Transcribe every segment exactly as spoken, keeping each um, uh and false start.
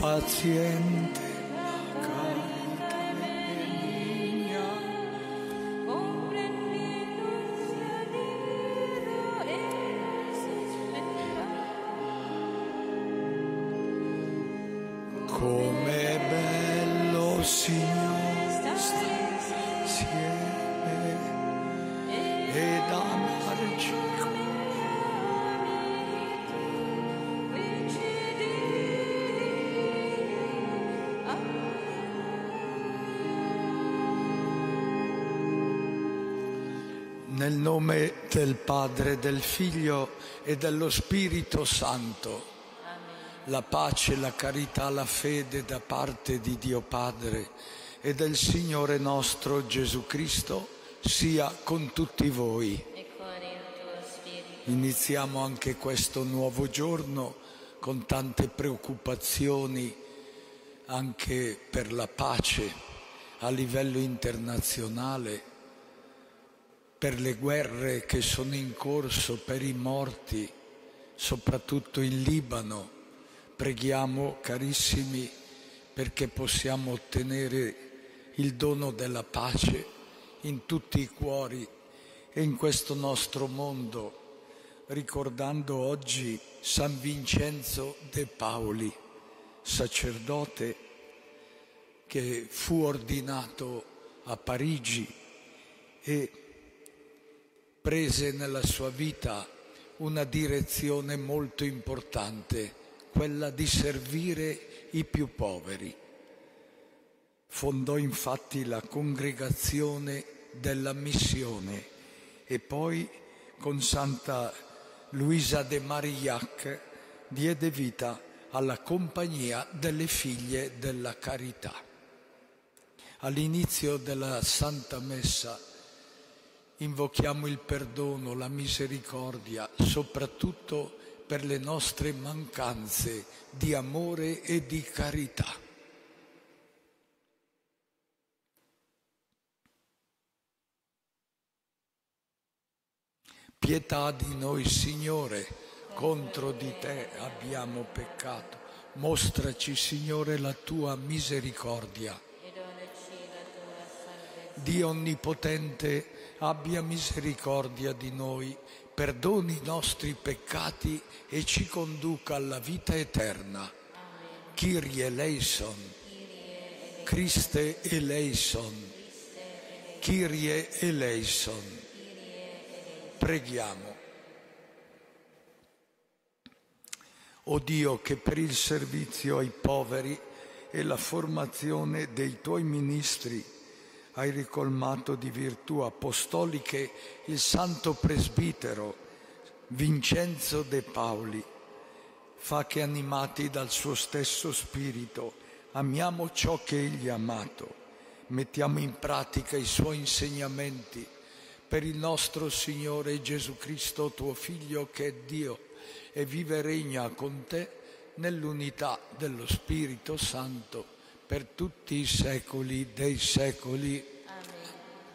paziente, la carità benigna, com'è bello, Signore, stare insieme ed amarci. Nel nome del Padre, del Figlio e dello Spirito Santo. La pace, la carità, la fede da parte di Dio Padre e del Signore nostro Gesù Cristo sia con tutti voi. E con il tuo spirito. Iniziamo anche questo nuovo giorno con tante preoccupazioni anche per la pace a livello internazionale, per le guerre che sono in corso, per i morti, soprattutto in Libano. Preghiamo, carissimi, perché possiamo ottenere il dono della pace in tutti i cuori e in questo nostro mondo, ricordando oggi San Vincenzo de Paoli, sacerdote che fu ordinato a Parigi e prese nella sua vita una direzione molto importante, quella di servire i più poveri. Fondò infatti la Congregazione della Missione e poi con Santa Luisa de Marillac diede vita alla Compagnia delle Figlie della Carità. All'inizio della Santa Messa invochiamo il perdono, la misericordia, soprattutto per le nostre mancanze di amore e di carità. Pietà di noi, Signore, contro di te abbiamo peccato. Mostraci, Signore, la tua misericordia. E donaci la tua salvezza. Dio Onnipotente, abbia misericordia di noi, perdoni i nostri peccati e ci conduca alla vita eterna. Amen. Kyrie eleison, Christe eleison, Kyrie eleison. Preghiamo. O Dio, che per il servizio ai poveri e la formazione dei tuoi ministri hai ricolmato di virtù apostoliche il santo presbitero Vincenzo de Paoli, fa che, animati dal suo stesso spirito, amiamo ciò che egli ha amato, mettiamo in pratica i suoi insegnamenti per il nostro Signore Gesù Cristo, tuo Figlio, che è Dio e vive e regna con te nell'unità dello Spirito Santo per tutti i secoli dei secoli. Amen.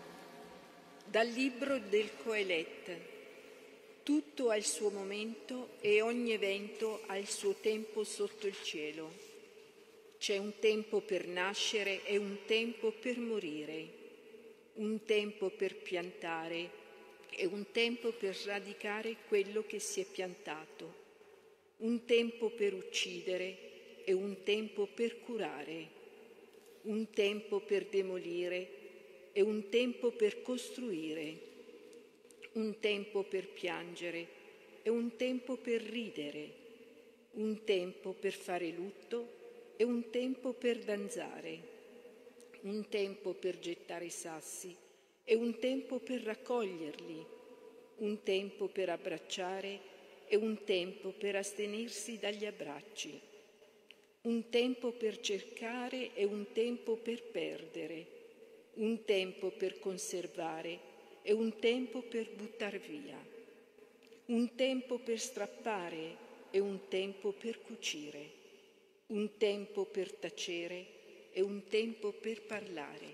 Dal libro del Coelet. Tutto ha il suo momento e ogni evento ha il suo tempo sotto il cielo. C'è un tempo per nascere e un tempo per morire, un tempo per piantare e un tempo per sradicare quello che si è piantato, un tempo per uccidere e un tempo per curare, un tempo per demolire e un tempo per costruire, un tempo per piangere e un tempo per ridere, un tempo per fare lutto e un tempo per danzare, un tempo per gettare sassi e un tempo per raccoglierli, un tempo per abbracciare e un tempo per astenersi dagli abbracci, un tempo per cercare e un tempo per perdere, un tempo per conservare e un tempo per buttar via, un tempo per strappare e un tempo per cucire, un tempo per tacere e un tempo per parlare,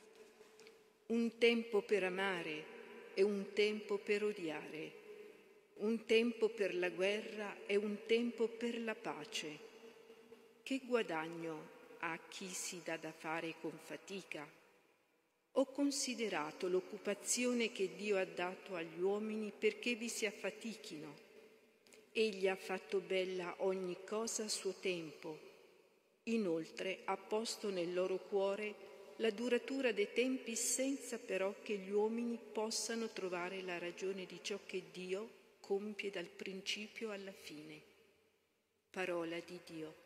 un tempo per amare e un tempo per odiare, un tempo per la guerra e un tempo per la pace, che guadagno ha chi si dà da fare con fatica? Ho considerato l'occupazione che Dio ha dato agli uomini perché vi si affatichino. Egli ha fatto bella ogni cosa a suo tempo. Inoltre ha posto nel loro cuore la duratura dei tempi senza però che gli uomini possano trovare la ragione di ciò che Dio compie dal principio alla fine. Parola di Dio.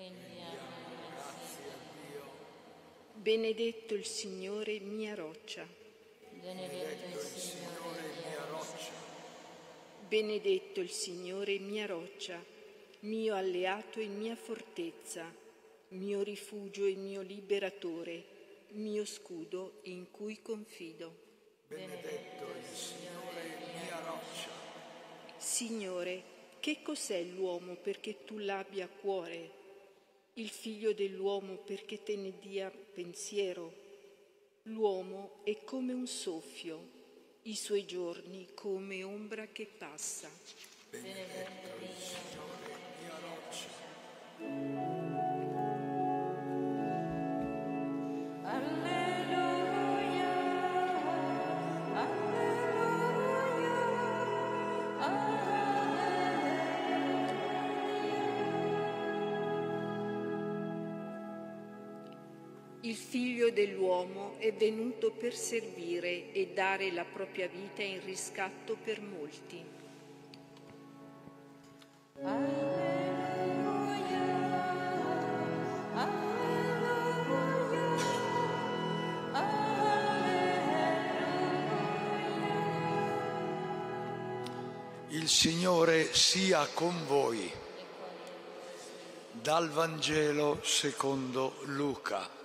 Benedetto il Signore, mia roccia. Benedetto il Signore, mia roccia. Benedetto il Signore, mia roccia, mio alleato e mia fortezza, mio rifugio e mio liberatore, mio scudo in cui confido. Benedetto il Signore, mia roccia. Signore, che cos'è l'uomo perché tu l'abbia a cuore? Il figlio dell'uomo perché te ne dia pensiero? L'uomo è come un soffio, i suoi giorni come ombra che passa. Benedetto il Signore, mia roccia. Alleluia, alleluia, Il figlio dell'uomo è venuto per servire e dare la propria vita in riscatto per molti. Il Signore sia con voi. Dal Vangelo secondo Luca.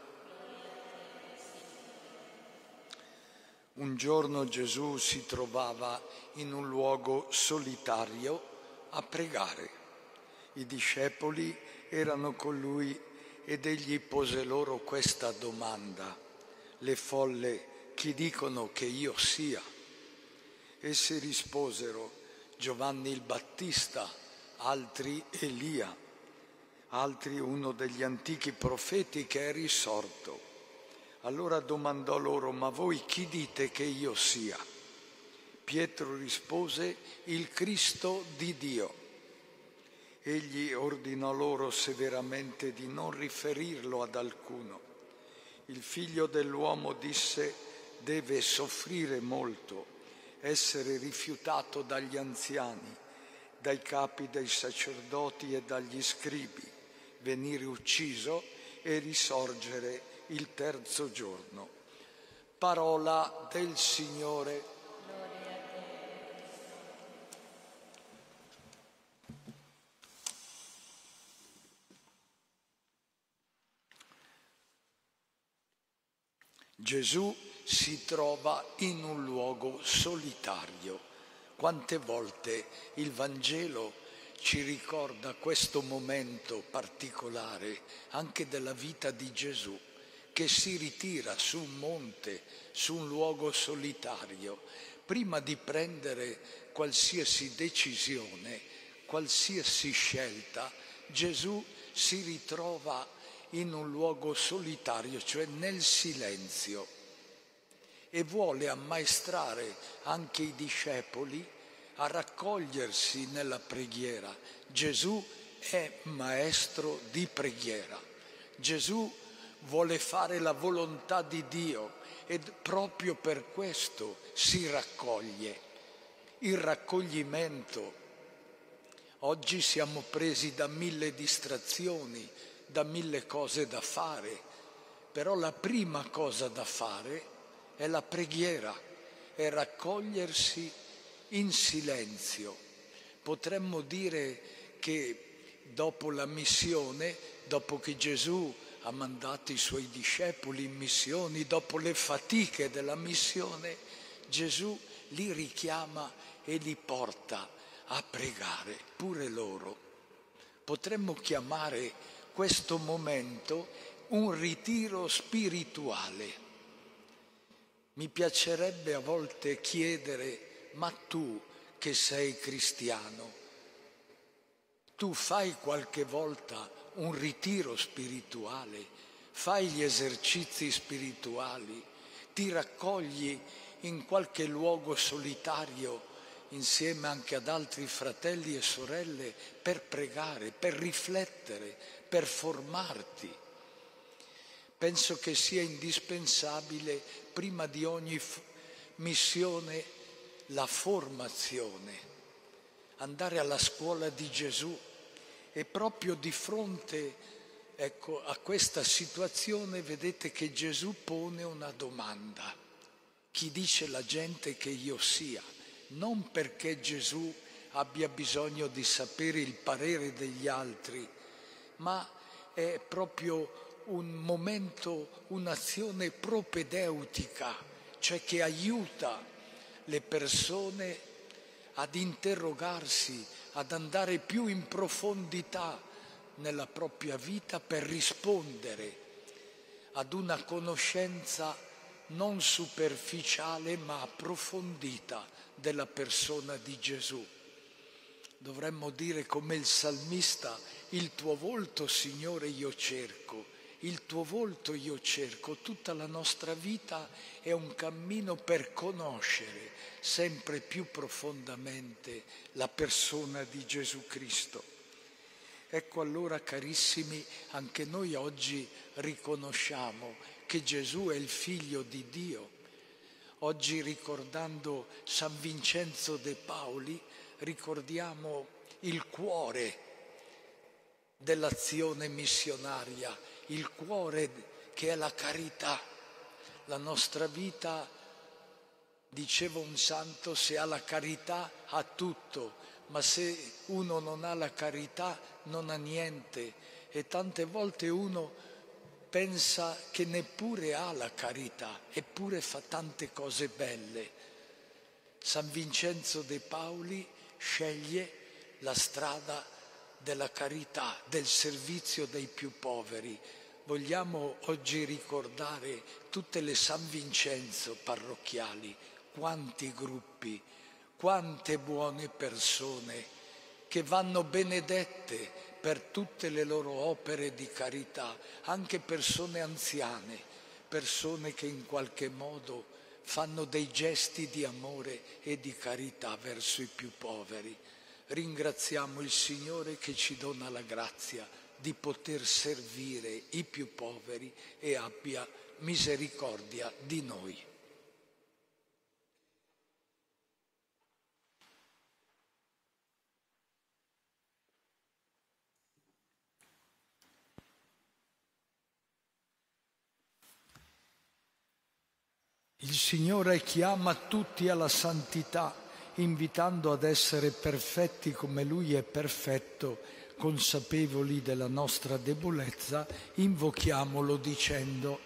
Un giorno Gesù si trovava in un luogo solitario a pregare. I discepoli erano con lui ed egli pose loro questa domanda: le folle chi dicono che io sia? Essi risposero: Giovanni il Battista, altri Elia, altri uno degli antichi profeti che è risorto. Allora domandò loro: ma voi chi dite che io sia? Pietro rispose: il Cristo di Dio. Egli ordinò loro severamente di non riferirlo ad alcuno. Il figlio dell'uomo, disse, deve soffrire molto, essere rifiutato dagli anziani, dai capi dei sacerdoti e dagli scribi, venire ucciso e risorgere il terzo giorno. Parola del Signore. Gesù si trova in un luogo solitario. Quante volte il Vangelo ci ricorda questo momento particolare anche della vita di Gesù, che si ritira su un monte, su un luogo solitario, prima di prendere qualsiasi decisione, qualsiasi scelta. Gesù si ritrova in un luogo solitario, cioè nel silenzio, e vuole ammaestrare anche i discepoli a raccogliersi nella preghiera. Gesù è maestro di preghiera. Gesù vuole fare la volontà di Dio e proprio per questo si raccoglie. Il raccoglimento. Oggi siamo presi da mille distrazioni, da mille cose da fare, però la prima cosa da fare è la preghiera, è raccogliersi in silenzio. Potremmo dire che dopo la missione, dopo che Gesù ha mandato i suoi discepoli in missioni, dopo le fatiche della missione, Gesù li richiama e li porta a pregare, pure loro. Potremmo chiamare questo momento un ritiro spirituale. Mi piacerebbe a volte chiedere: ma tu che sei cristiano, tu fai qualche volta un ritiro spirituale, fai gli esercizi spirituali, ti raccogli in qualche luogo solitario insieme anche ad altri fratelli e sorelle per pregare, per riflettere, per formarti. Penso che sia indispensabile prima di ogni f- missione la formazione, andare alla scuola di Gesù e proprio di fronte, ecco, a questa situazione vedete che Gesù pone una domanda: chi dice la gente che io sia? Non perché Gesù abbia bisogno di sapere il parere degli altri, ma è proprio un momento, un'azione propedeutica, cioè che aiuta le persone ad interrogarsi, ad andare più in profondità nella propria vita per rispondere ad una conoscenza non superficiale ma approfondita della persona di Gesù. Dovremmo dire come il salmista: il tuo volto, Signore, io cerco, il tuo volto io cerco. Tutta la nostra vita è un cammino per conoscere sempre più profondamente la persona di Gesù Cristo. Ecco allora, carissimi, anche noi oggi riconosciamo che Gesù è il Figlio di Dio. Oggi, ricordando San Vincenzo de Pauli, ricordiamo il cuore dell'azione missionaria, il cuore che è la carità. La nostra vita, diceva un santo, se ha la carità ha tutto, ma se uno non ha la carità non ha niente. E tante volte uno pensa che neppure ha la carità, eppure fa tante cose belle. San Vincenzo de Pauli sceglie la strada della carità, del servizio dei più poveri. Vogliamo oggi ricordare tutte le San Vincenzo parrocchiali, quanti gruppi, quante buone persone che vanno benedette per tutte le loro opere di carità, anche persone anziane, persone che in qualche modo fanno dei gesti di amore e di carità verso i più poveri. Ringraziamo il Signore che ci dona la grazia di poter servire i più poveri e abbia misericordia di noi. Il Signore chiama tutti alla santità, invitando ad essere perfetti come Lui è perfetto, consapevoli della nostra debolezza. Invochiamolo dicendo: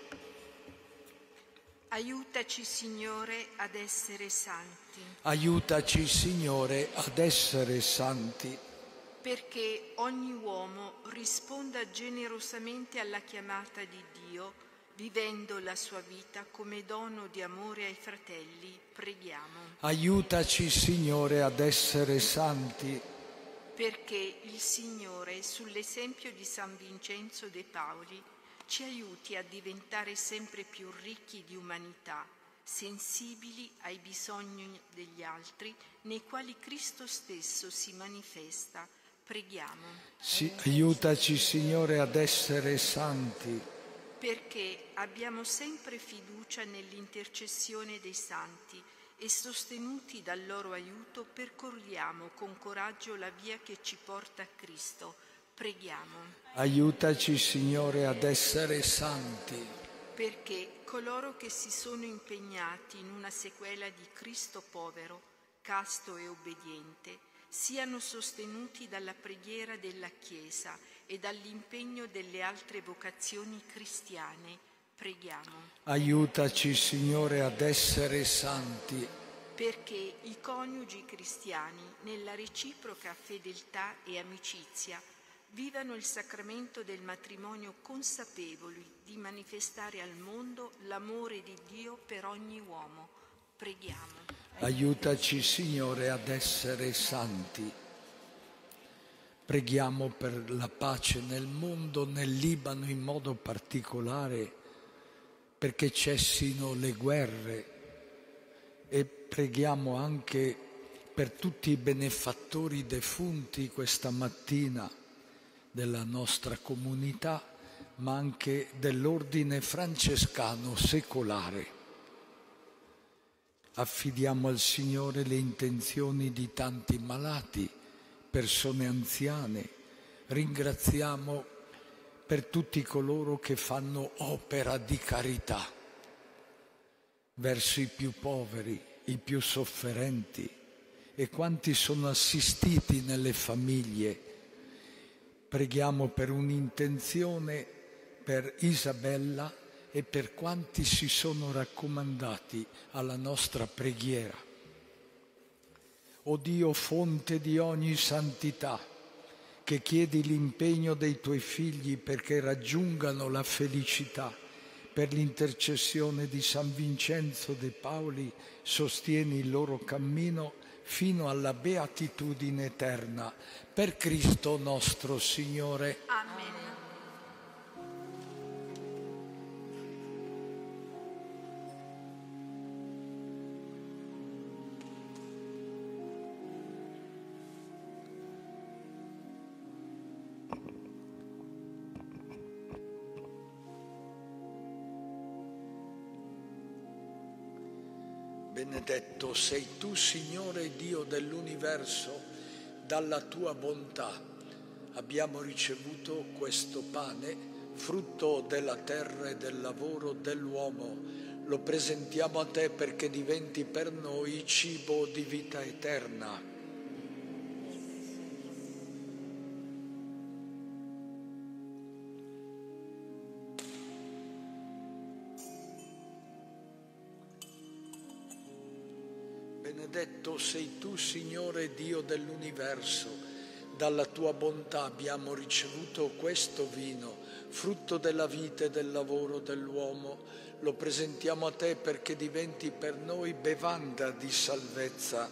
Aiutaci, Signore, ad essere santi. Aiutaci, Signore, ad essere santi. Perché ogni uomo risponda generosamente alla chiamata di Dio, vivendo la sua vita come dono di amore ai fratelli, preghiamo. Aiutaci, Signore, ad essere santi. Perché il Signore, sull'esempio di San Vincenzo de Pauli, ci aiuti a diventare sempre più ricchi di umanità, sensibili ai bisogni degli altri, nei quali Cristo stesso si manifesta. Preghiamo. Sì, aiutaci, Signore, ad essere santi. Perché abbiamo sempre fiducia nell'intercessione dei santi e sostenuti dal loro aiuto percorriamo con coraggio la via che ci porta a Cristo. Preghiamo. Aiutaci, Signore, ad essere santi. Perché coloro che si sono impegnati in una sequela di Cristo povero, casto e obbediente, siano sostenuti dalla preghiera della Chiesa e dall'impegno delle altre vocazioni cristiane. Preghiamo. Aiutaci, Signore, ad essere santi. Perché i coniugi cristiani, nella reciproca fedeltà e amicizia, vivano il sacramento del matrimonio consapevoli di manifestare al mondo l'amore di Dio per ogni uomo. Preghiamo. Aiutaci, Signore, ad essere santi. Preghiamo per la pace nel mondo, nel Libano in modo particolare, perché cessino le guerre, e preghiamo anche per tutti i benefattori defunti questa mattina della nostra comunità, ma anche dell'ordine francescano secolare. Affidiamo al Signore le intenzioni di tanti malati, persone anziane. Ringraziamo per tutti coloro che fanno opera di carità verso i più poveri, i più sofferenti, e quanti sono assistiti nelle famiglie. Preghiamo per un'intenzione per Isabella e per quanti si sono raccomandati alla nostra preghiera. O Dio, fonte di ogni santità, che chiedi l'impegno dei tuoi figli perché raggiungano la felicità, per l'intercessione di San Vincenzo de Pauli, sostieni il loro cammino fino alla beatitudine eterna. Per Cristo nostro Signore. Amen. Benedetto sei tu, Signore Dio dell'universo, dalla tua bontà abbiamo ricevuto questo pane, frutto della terra e del lavoro dell'uomo. Lo presentiamo a te perché diventi per noi cibo di vita eterna. Benedetto sei tu, Signore Dio dell'universo, dalla tua bontà abbiamo ricevuto questo vino, frutto della vita e del lavoro dell'uomo. Lo presentiamo a te perché diventi per noi bevanda di salvezza.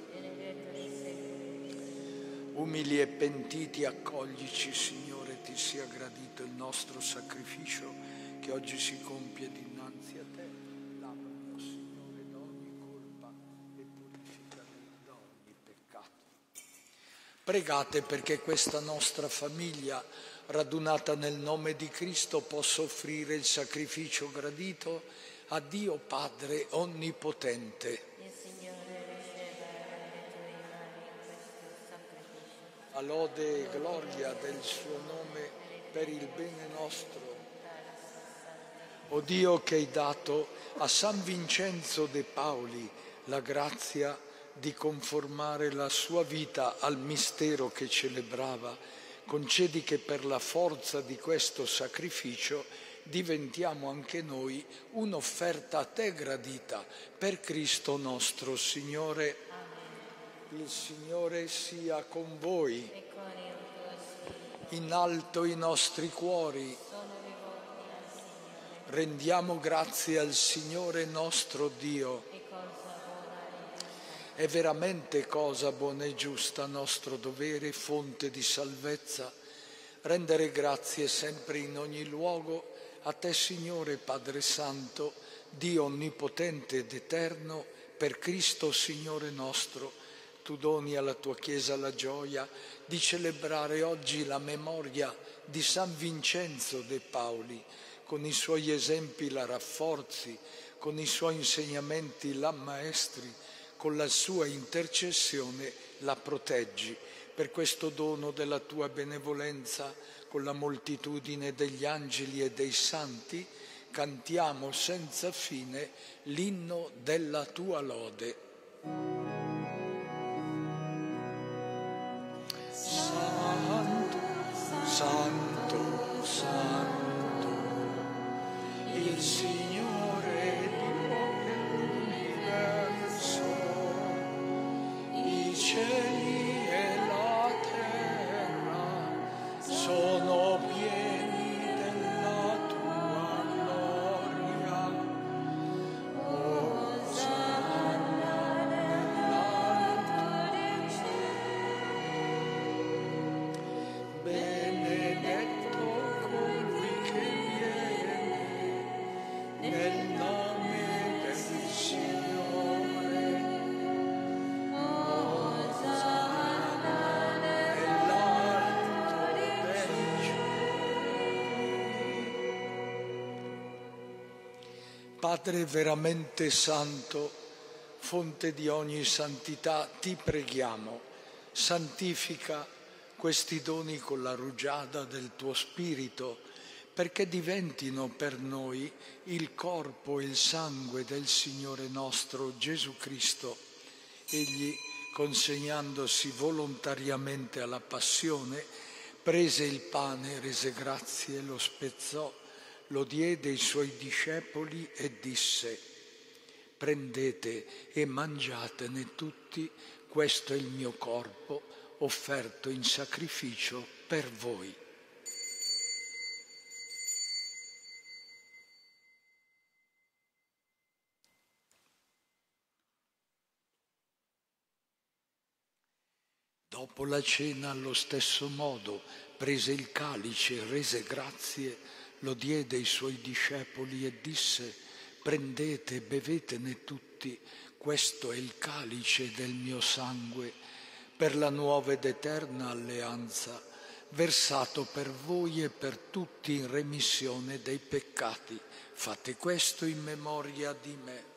Umili e pentiti, accoglici, Signore, ti sia gradito il nostro sacrificio che oggi si compie dinanzi a te. Pregate perché questa nostra famiglia, radunata nel nome di Cristo, possa offrire il sacrificio gradito a Dio Padre Onnipotente. Il Signore riceva dalle tue mani questo sacrificio. A lode e gloria del suo nome per il bene nostro. O Dio, che hai dato a San Vincenzo de Pauli la grazia di conformare la sua vita al mistero che celebrava, concedi che per la forza di questo sacrificio diventiamo anche noi un'offerta a te gradita, per Cristo nostro Signore. Amen. Il Signore sia con voi. E con il tuo spirito. In alto i nostri cuori. Sono rivolti al Signore. Rendiamo grazie al Signore nostro Dio. E cosa buona e giusta. È veramente cosa buona e giusta, nostro dovere, fonte di salvezza, rendere grazie sempre in ogni luogo a te, Signore Padre Santo, Dio onnipotente ed eterno, per Cristo Signore nostro. Tu doni alla tua Chiesa la gioia di celebrare oggi la memoria di San Vincenzo de Pauli. Con i suoi esempi la rafforzi, con i suoi insegnamenti la ammaestri, con la sua intercessione la proteggi. Per questo dono della tua benevolenza, con la moltitudine degli angeli e dei santi, cantiamo senza fine l'inno della tua lode. Santo, Santo, Santo, il Signore cieli e la terra sono pieni della tua gloria. Osanna nell'alto del cielo. Padre veramente santo, fonte di ogni santità, ti preghiamo, santifica questi doni con la rugiada del tuo Spirito, perché diventino per noi il corpo e il sangue del Signore nostro Gesù Cristo. Egli, consegnandosi volontariamente alla passione, prese il pane, rese grazie, lo spezzò, lo diede ai suoi discepoli e disse: prendete e mangiatene tutti, questo è il mio corpo offerto in sacrificio per voi. Dopo la cena, allo stesso modo, prese il calice, rese grazie, lo diede ai suoi discepoli e disse: prendete e bevetene tutti, questo è il calice del mio sangue, per la nuova ed eterna alleanza, versato per voi e per tutti in remissione dei peccati. Fate questo in memoria di me.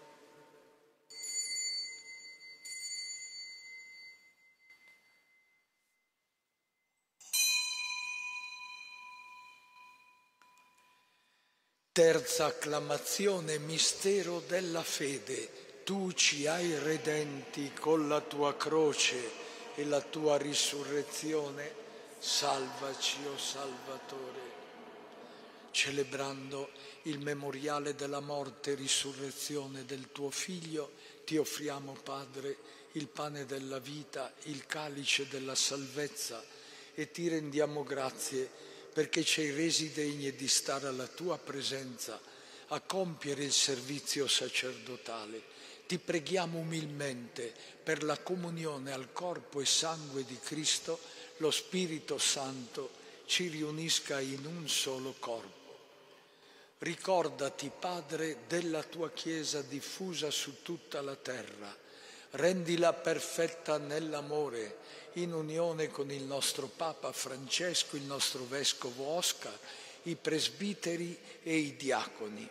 Terza acclamazione, mistero della fede. Tu ci hai redenti con la tua croce e la tua risurrezione. Salvaci, o Salvatore. Celebrando il memoriale della morte e risurrezione del tuo Figlio, ti offriamo, Padre, il pane della vita, il calice della salvezza, e ti rendiamo grazie perché ci hai resi degni di stare alla tua presenza, a compiere il servizio sacerdotale. Ti preghiamo umilmente per la comunione al corpo e sangue di Cristo, lo Spirito Santo ci riunisca in un solo corpo. Ricordati, Padre, della tua Chiesa diffusa su tutta la terra. Rendila perfetta nell'amore, in unione con il nostro Papa Francesco, il nostro Vescovo Oscar, i presbiteri e i diaconi.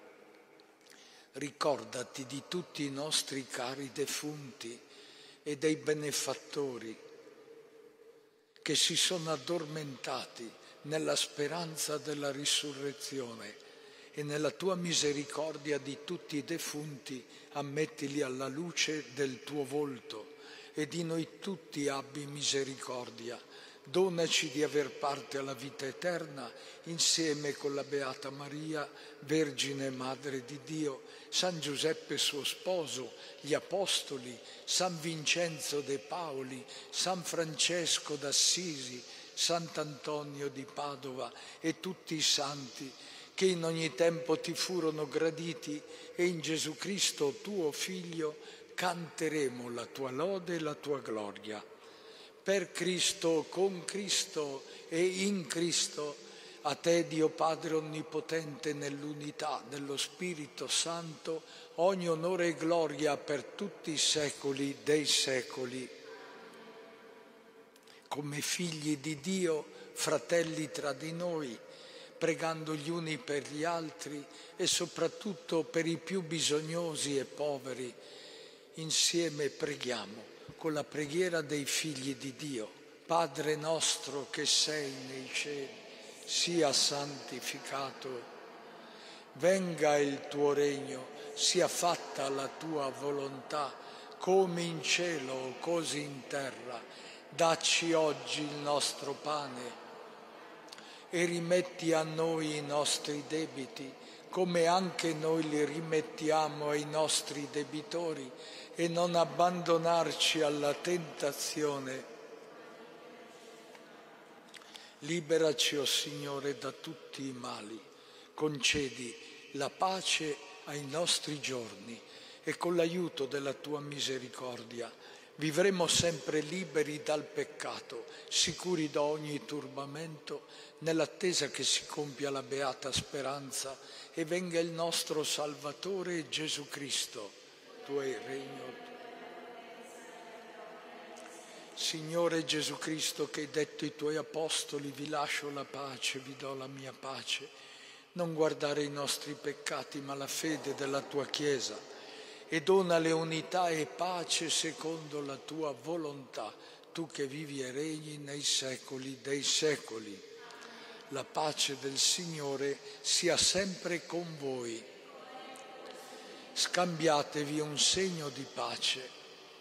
Ricordati di tutti i nostri cari defunti e dei benefattori che si sono addormentati nella speranza della risurrezione, e nella tua misericordia di tutti i defunti ammettili alla luce del tuo volto, e di noi tutti abbi misericordia. Donaci di aver parte alla vita eterna insieme con la Beata Maria, Vergine Madre di Dio, San Giuseppe suo sposo, gli Apostoli, San Vincenzo de Paoli, San Francesco d'Assisi, Sant'Antonio di Padova e tutti i santi che in ogni tempo ti furono graditi, e in Gesù Cristo, tuo Figlio, canteremo la tua lode e la tua gloria. Per Cristo, con Cristo e in Cristo, a te, Dio Padre Onnipotente, nell'unità dello Spirito Santo, ogni onore e gloria per tutti i secoli dei secoli. Come figli di Dio, fratelli tra di noi, pregando gli uni per gli altri e soprattutto per i più bisognosi e poveri, insieme preghiamo con la preghiera dei figli di Dio. Padre nostro che sei nei cieli, sia santificato, venga il tuo regno, sia fatta la tua volontà, come in cielo così in terra. Dacci oggi il nostro pane e rimetti a noi i nostri debiti, come anche noi li rimettiamo ai nostri debitori, e non abbandonarci alla tentazione. Liberaci, o Signore, da tutti i mali. Concedi la pace ai nostri giorni, e con l'aiuto della tua misericordia vivremo sempre liberi dal peccato, sicuri da ogni turbamento, nell'attesa che si compia la beata speranza e venga il nostro Salvatore Gesù Cristo. Tu hai il regno. Signore Gesù Cristo, che hai detto ai tuoi apostoli: vi lascio la pace, vi do la mia pace, Non guardare i nostri peccati, ma la fede della tua Chiesa, e donale unità e pace secondo la tua volontà, tu che vivi e regni nei secoli dei secoli. La pace del Signore sia sempre con voi. Scambiatevi un segno di pace.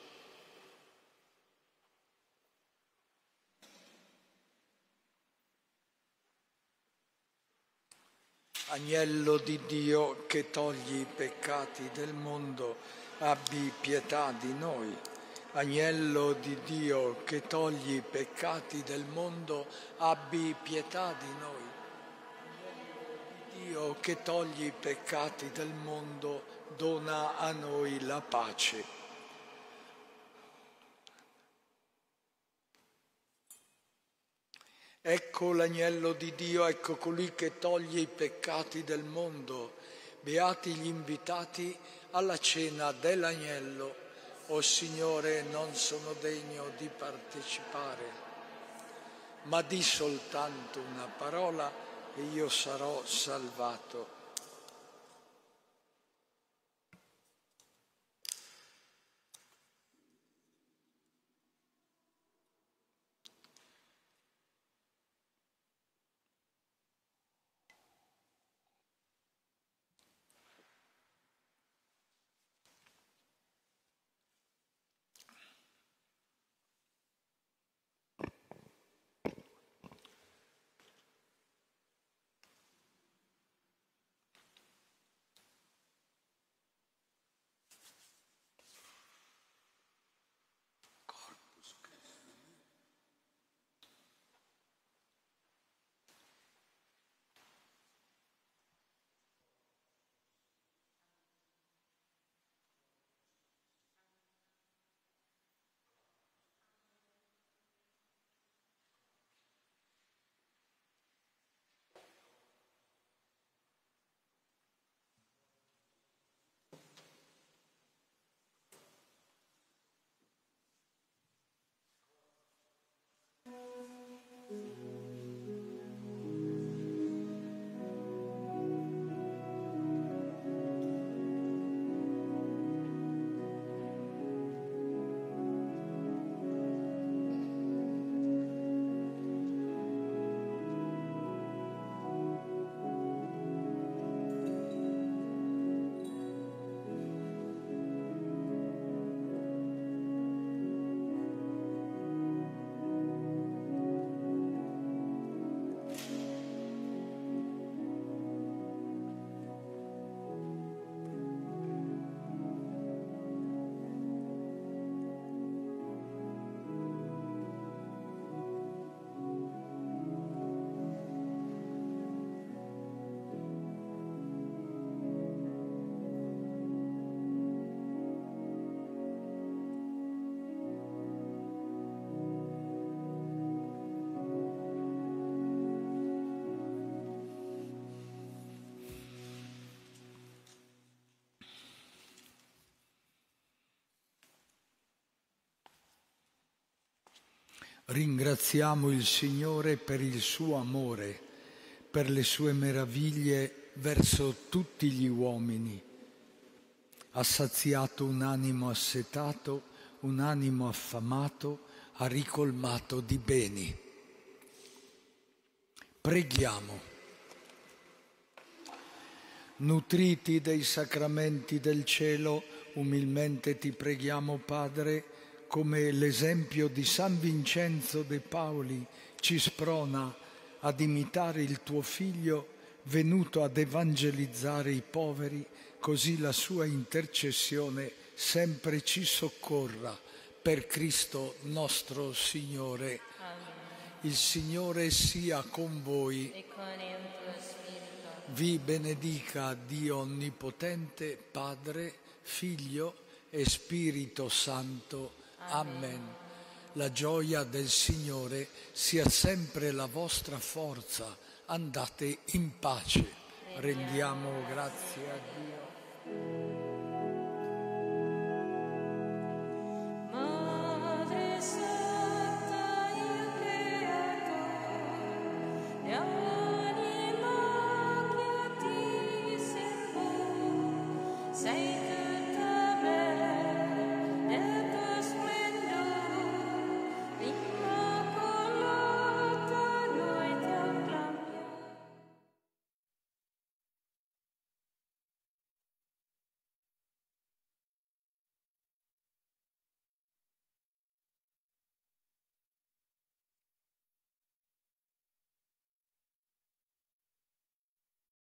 Agnello di Dio che togli i peccati del mondo, abbi pietà di noi. Agnello di Dio che togli i peccati del mondo, abbi pietà di noi. Agnello di Dio che togli i peccati del mondo, dona a noi la pace. Ecco l'agnello di Dio, ecco colui che toglie i peccati del mondo. Beati gli invitati alla cena dell'agnello. O Signore, non sono degno di partecipare, ma di soltanto una parola e io sarò salvato. Ringraziamo il Signore per il suo amore, per le sue meraviglie verso tutti gli uomini. Ha saziato un animo assetato, un animo affamato, ha ricolmato di beni. Preghiamo. Nutriti dei sacramenti del cielo, umilmente ti preghiamo, Padre, come l'esempio di San Vincenzo de Pauli ci sprona ad imitare il tuo Figlio venuto ad evangelizzare i poveri, così la sua intercessione sempre ci soccorra per Cristo nostro Signore. Amen. Il Signore sia con voi. E con il tuo spirito. Vi benedica Dio Onnipotente, Padre, Figlio e Spirito Santo. Amen. La gioia del Signore sia sempre la vostra forza. Andate in pace. Rendiamo grazie a Dio.